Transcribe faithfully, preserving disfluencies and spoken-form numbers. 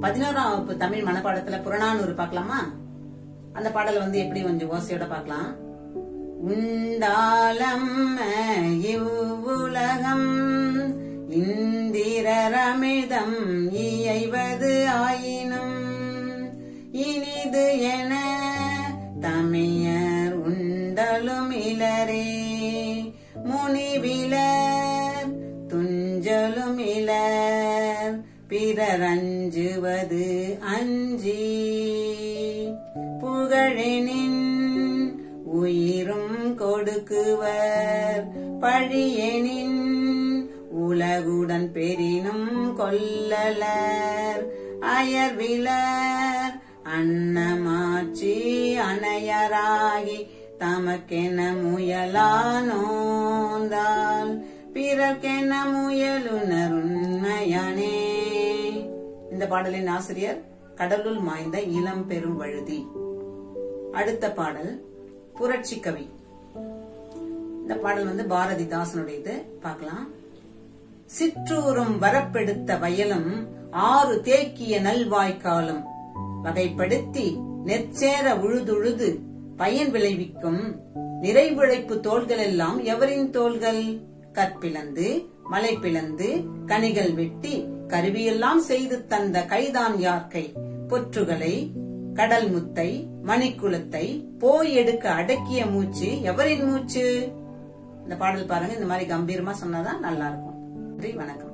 பதினோராம் வகுப்பு தமிழ் மனப்பாடத்துல புறநானூறு பார்க்கலாமா? அந்த பாடல வந்து எப்படி கொஞ்சம் ஓசையோட பார்க்கலாம். உண்டாலம் இவ்வுலகம் இந்திரரமிதம் இயைவது ஆயினும் இனிது என தமியர் உண்டலும் இலரே முனிவிலர் துஞ்சலும் இலர் பிறரஞ்சுவது அஞ்சி புகழெனின் உயிரும் கொடுக்குவர் பழியெனின் உலகுடன் பெரினும் கொல்லலர் அயர்விலர் அன்னமாட்சி அணையராகி தமக்கென முயலானோந்தால் பிறர்க்கென முயலுனர் உண்மையானே. இந்த பாடலின் ஆசிரியர் கடலுள் மாய்ந்த இளம் பெரும் வழுதி. அடுத்த பாடல் புரட்சி கவி. இந்த பாடல் வந்து பாரதிதாசனுடையது. பார்க்கலாம். சிற்றூரும் வரப்பெடுத்த வயலும் ஆறு தேக்கிய நல்வாய்க்காலும் வகைப்படுத்தி நெற்சேர உழுதுழுது பயன் விளைவிக்கும் நிறைவிழைப்பு தோள்கள் எல்லாம் எவரின் தோள்கள்? கற்பிளந்து மலை பிளந்து கனிகள் வெட்டி கருவியெல்லாம் செய்து தந்த கைதான் யார்கை? பொற்றுகளை கடல் முத்தை மணிக்குளத்தை போய் எடுக்க அடக்கிய மூச்சு எவரின் மூச்சு? இந்த பாடல் பாருங்க. இந்த மாதிரி கம்பீரமா சொன்னாதான் நல்லா இருக்கும். நன்றி, வணக்கம்.